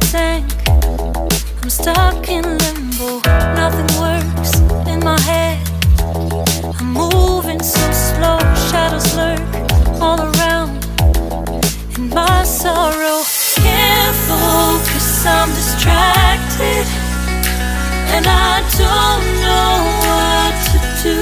sank. I'm stuck in limbo, nothing works in my head. I'm moving so slow, shadows lurk all around. In my sorrow, can't focus, I'm distracted, and I don't know what to do.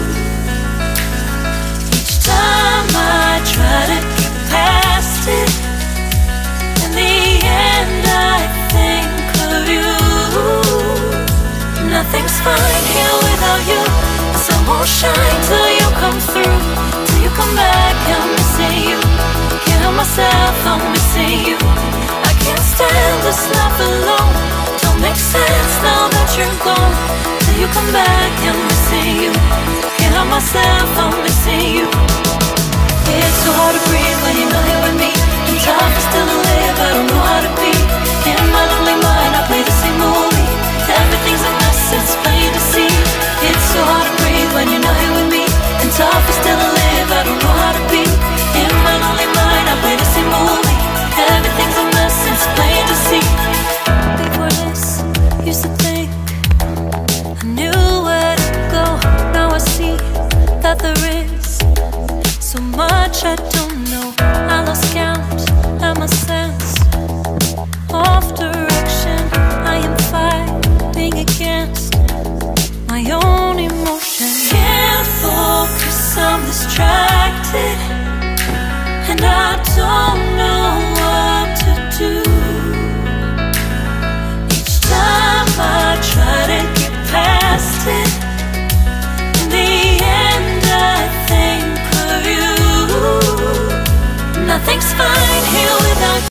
Each time I try to get past it, in the end I think of you. Nothing's fine here without you. The sun won't shine till you come through. Till you come back, I'm missing you. Can't help myself, I'm missing you. I can't stand this life alone. Don't make sense now that you're gone. Till you come back, I'm missing you. Can't help myself, I'm missing you. It's so hard to breathe when you're not here with me. And tough is still to live, I don't know how to be. In my lonely mind, I play the same movie. Everything's a mess, it's plain to see. It's so hard to breathe when you're not here with me. And tough is still to live, I don't know how to be. In my lonely mind, I play the same movie. Everything's a mess, it's plain to see. Before this, used to think I knew where to go. Now I see that there is so much I don't know. I lost count and my sense of direction. I am fighting against my own emotion. Can't focus, I'm distracted, and I don't